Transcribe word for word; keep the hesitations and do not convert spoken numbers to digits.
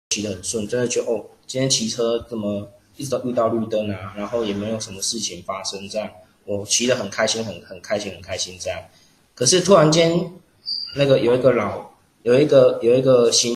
骑得很顺，真的觉得哦，今天骑车怎么一直都遇到绿灯啊，然后也没有什么事情发生，这样我骑得很开心，很很开心，很开心这样。可是突然间，那个有一个老有一个有一个行